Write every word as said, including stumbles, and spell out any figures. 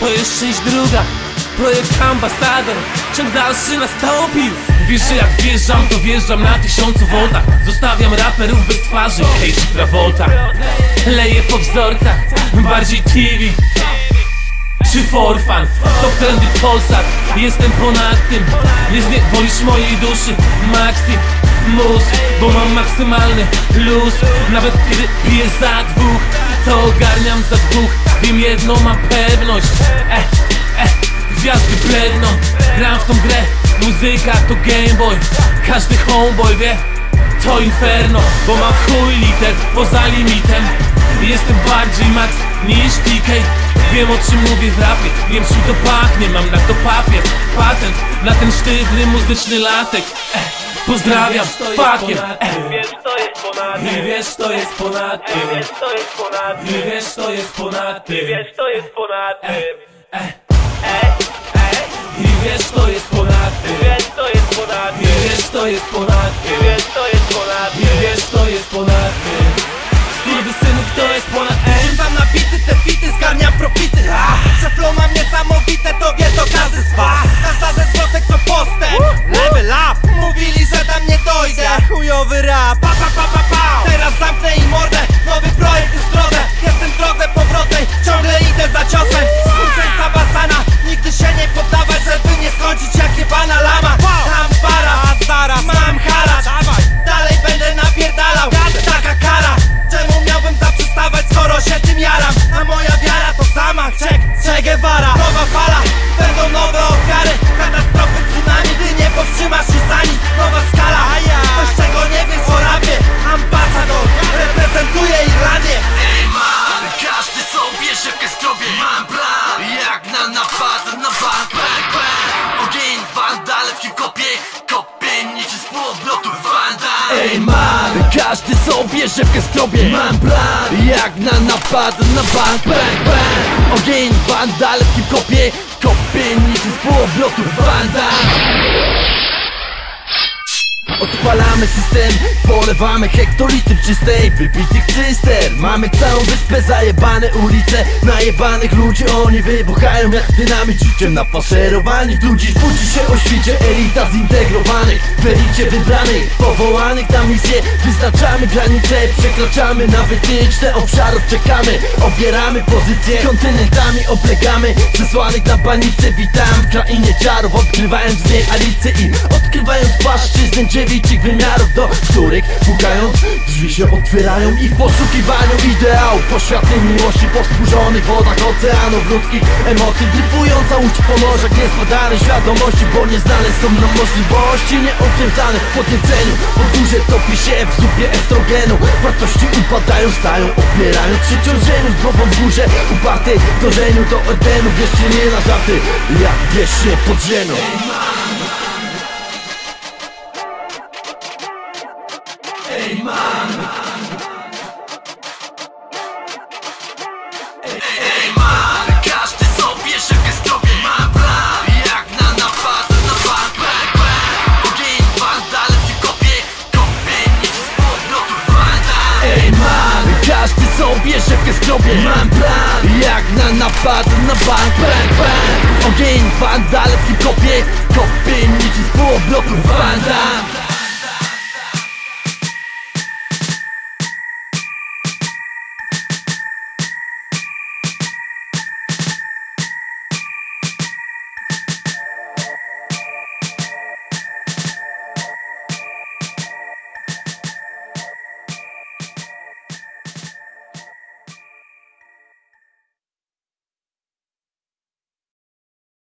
to jest część druga. Projekt Ambasador, ciąg dalszy nastąpił. Wiesz, że jak wjeżdżam, to wjeżdżam na tysiącu voltach. Zostawiam raperów bez twarzy, hej czy Travolta. Leję po wzorcach, bardziej T V czy for fun. To trendy Polsat, jestem ponad tym. Nie zniewolisz mojej duszy, Maxi mus, bo mam maksymalny luz. Nawet kiedy piję za dwóch, to ogarniam za dwóch. Wiem jedno, mam pewność, eh, eh, gwiazdy bledną. Gram w tą grę, muzyka to Gameboy. Każdy homeboy wie, to inferno, bo mam w chuj liter poza limitem. Jestem bardziej Max niż T K. Wiem, o czym mówię w rapie, wiem, czym to pachnie. Mam na to papier, patent na ten sztywny muzyczny lateks. eh, Pozdrawiam, fakiem. Wiesz, to jest ponad I wiesz, to jest ponad tym. Wiesz, to jest ponad I wiesz, to jest ponad tym. Wiesz, to jest ponad tym. eh, Ej, ej, I wiesz, to jest ponad tym. wiesz, to jest ponad I wiesz, to jest ponad tym. Wiesz, to jest ponad I wiesz, to jest ponad tym. Skurwysynu, kto jest ponad tym? Rzucam na bity, te bity, zgarniam profity. Że flow mam niesamowite, to wie to każdy z was. Każda ze zwrotek to postęp, level up. Mówili, że tam nie dojdę, chujowy rap. Pa, pa, pa, pa, pa. Teraz zamknę im mordę, nowy projekt jest w drodze. Jestem w drodze powrotnej, ciągle idę za ciosem. Uczęca basana, nigdy się nie poddawać, żeby nie skończyć jak jebana lama. Mam baraz, zaraz, mam haracz. Dalej będę napierdalał, taka kara. Czemu miałbym zaprzestawać, skoro się tym jaram? A moja wiara to zamach, czek, Che Guevara. Nowa fala, będą nowe ofiary. Katastrofy, tsunami, ty nie powstrzymasz już za nic. Nowa skala, coś czego nie wiesz o rapie. Ambasador, reprezentuje Irlandię. Ej man, każdy sobie rzepkę skrobie. Mam plan, jak na napad na bank. Bang, bang, ogień, wandale w hip-hopie. Kopie niczym z półobrotu Wanda. Ej man, każdy sobie rzepkę skrobie. Mam plan, jak na napad na bank. Bang, bang, ogień, wandale w hip-hopie. Kopie niczym z półobrotu Wanda. Odpalamy system, polewamy hektolitry czystej, wypitych cyster. Mamy całą wyspę, zajebane ulice, najebanych ludzi. Oni wybuchają jak dynamit, życiem nafaszerowani. Tu dziś budzi się o świcie elita zintegrowanych, w elicie wybranych, powołanych na misję. Wyznaczamy granice, przekraczamy na wytyczne obszarów, czekamy, obieramy pozycje. Kontynentami oblegamy, przesłanych na panice. Witam w krainie czarów, odkrywając w niej Alicję i odkrywając płaszczyznę dziewiczych wymiarów, do których pukając drzwi się otwierają. I w poszukiwaniu ideału poświatnej miłości, po wzburzonych wodach oceanów ludzkich emocji, dryfująca łódź po morzach niezbadanej świadomości, bo nieznane są nam możliwości nieokiełzane w podnieceniu. Podgórze topi się w zupie estrogenu, wartości upadają, stają, opierając się ciążeniu. Zdrową w górze, upartej w dążeniu do Edenu. Wierzcie nie na żarty, jak wiesz się pod ziemią. Ej man, ej man, każdy sobie rzepkę skrobie. Mam plan, jak na napad na bank. Bang, bang, ogień, wandale w hip-hopie. Kopie niczym z półobrotu Wanda. Ej man, każdy sobie rzepkę skrobie. Mam plan, jak na napad na bank. Bang, bang, ogień, wandale w hip-hopie. Kopie niczym z półobrotu